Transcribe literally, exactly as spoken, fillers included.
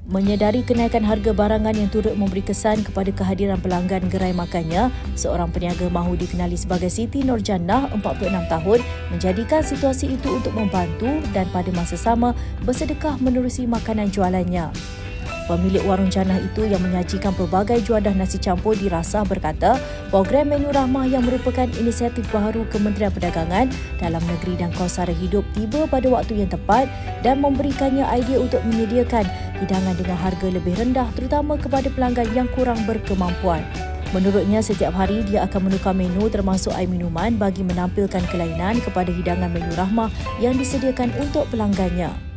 Menyedari kenaikan harga barangan yang turut memberi kesan kepada kehadiran pelanggan gerai makannya, seorang peniaga mahu dikenali sebagai Siti Nurjannah, empat puluh enam tahun, menjadikan situasi itu untuk membantu dan pada masa sama bersedekah menerusi makanan jualannya. Pemilik warung Jannah itu yang menyajikan pelbagai juadah nasi campur dirasah berkata, program Menu Rahmah yang merupakan inisiatif baharu Kementerian Perdagangan, Dalam Negeri dan Kos Sara Hidup tiba pada waktu yang tepat dan memberikannya idea untuk menyediakan hidangan dengan harga lebih rendah terutama kepada pelanggan yang kurang berkemampuan. Menurutnya, setiap hari dia akan menukar menu termasuk air minuman bagi menampilkan kelainan kepada hidangan Menu Rahmah yang disediakan untuk pelanggannya.